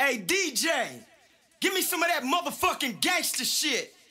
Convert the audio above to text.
Hey, DJ, give me some of that motherfucking gangster shit.